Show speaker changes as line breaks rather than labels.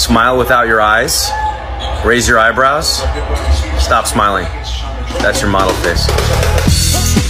Smile without your eyes. Raise your eyebrows. Stop smiling. That's your model face.